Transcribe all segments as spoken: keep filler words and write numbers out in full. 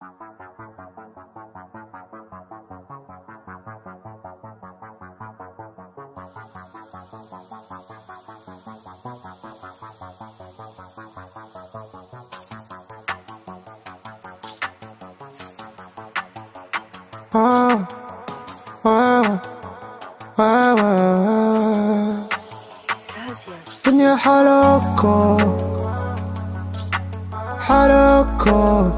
آه آه آه آه الدنيا حلقة حلقة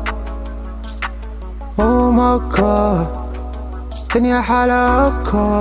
Oh my god الدنيا حلقة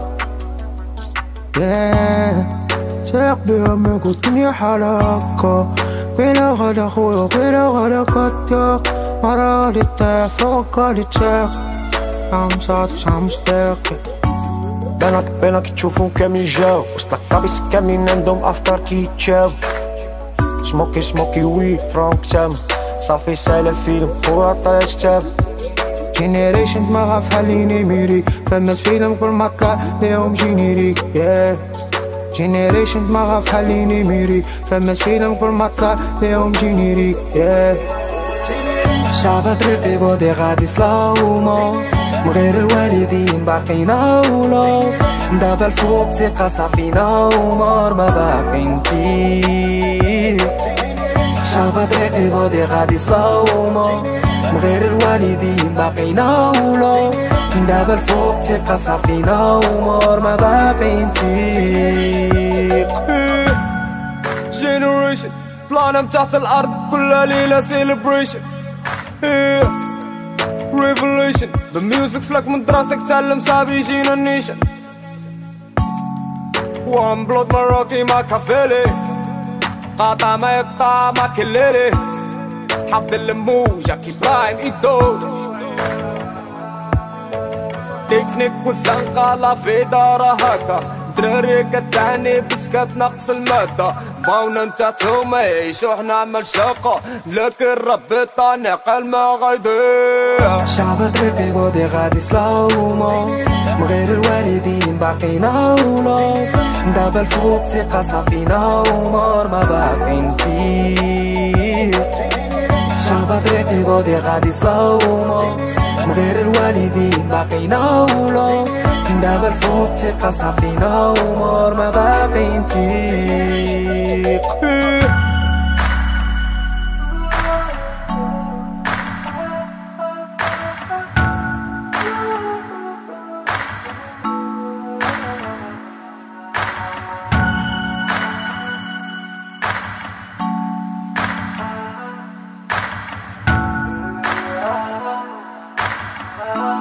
yeah ساق بيومك والدنيا حلقة بلا غدا خويا بلا غدا كتاق مرة للتاق فوق للتاق عم صادش عم ستاقي بينك بينك تشوفون كامل جاو وسط الكابيس كاملين عندهم افكار كيتشاو سموكي سموكي ويد فرانك سام صافي سالا فيلم خويا طلعت كتاب جينيريشن دماغها فحاليني ميري فمات فيلم كل ما طلع ليهم جينيريك yeah. جينيريشن دماغها فحاليني ميري فمات فيلم كل ما طلع ليهم جينيريك yeah. شعب طريقي بودي غادي سلاومو من غير الوالدين باقينا ولو دابا الفوق ثقة صافينا ومار ما باقي نتي شعب طريقي بودي غادي سلاومو من غير الوالدين باقينا ولو دابا الفوق ثقة صافينا ومار ما باقي نتي جينيريشن طلعنا من تحت الارض كل ليلة سيلبريشن ريفوليوشن بالميوزك سلك من دراسك تعلم صعب يجينا النيشن وان بلود مراكي ما كافيلي قاطع ما يقطع ما كليلي حفظ اللموج جاكي برايم ايدو تكنيك والزنقة لا في دارة هكا دراري كتعني بس كتنقص المادة باونا نتا توما يعيشو حنا عمل شاقة لكن ربي طانق ما غيضيع شعب طريقي بودي غادي سلاومو من غير الوالدين باقينا ولو دابا الفوق ثقة صافينا ومار ما باقي نتي شعب طريقي بودي غادي سلاومو من غير الوالدين باقينا ولو دابا الفوق ثقة صافينا ومار ما باقي نتيق آه